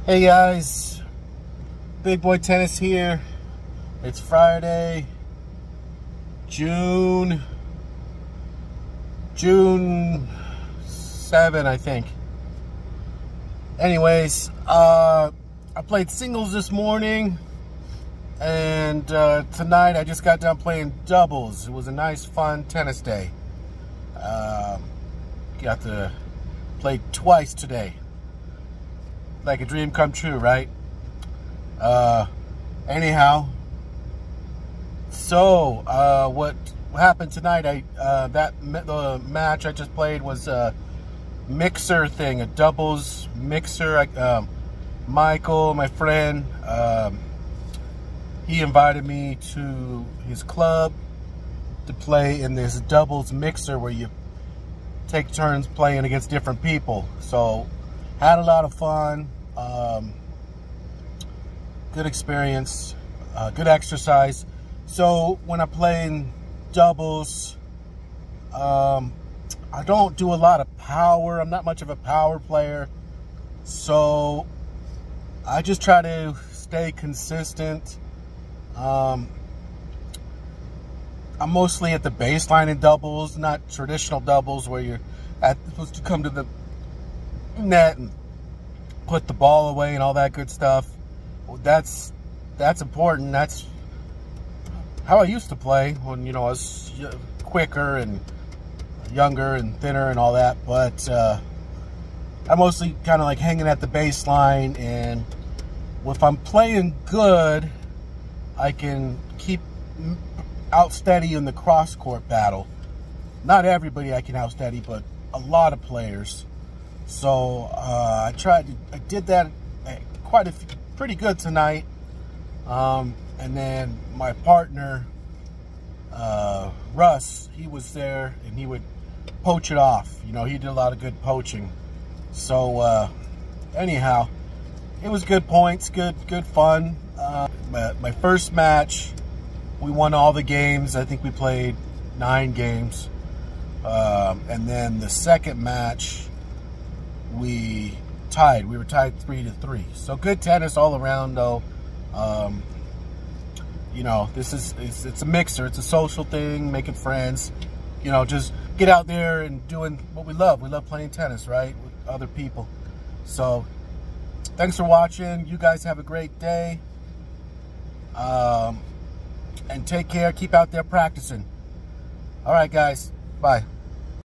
Hey guys, Big Boy Tennis here. It's Friday, June 7, I think. Anyways, I played singles this morning, and tonight I just got done playing doubles. It was a nice, fun tennis day. Got to play twice today. Like a dream come true, right? Anyhow, so what happened tonight? The match I just played was a mixer thing, a doubles mixer. Michael, my friend, he invited me to his club to play in this doubles mixer where you take turns playing against different people. So had a lot of fun. Good experience, good exercise. So when I play in doubles, I don't do a lot of power. I'm not much of a power player. So I just try to stay consistent. I'm mostly at the baseline in doubles, not traditional doubles where you're supposed to come to the net and put the ball away and all that good stuff. That's important. That's how I used to play when, I was quicker and younger and thinner and all that. But I'm mostly kind of like hanging at the baseline, and if I'm playing good, I can keep outsteady in the cross-court battle. Not everybody I can outsteady, but a lot of players. So I did that pretty good tonight. And then my partner, Russ, he was there and he would poach it off. He did a lot of good poaching. So anyhow, it was good points, good fun. My first match, we won all the games. I think we played 9 games. And then the second match, we tied. We were tied 3-3. So good tennis all around, though. It's a mixer. It's a social thing, making friends. Just get out there and doing what we love. We love playing tennis, right, with other people. So thanks for watching. You guys have a great day. And take care. Keep out there practicing. All right, guys. Bye.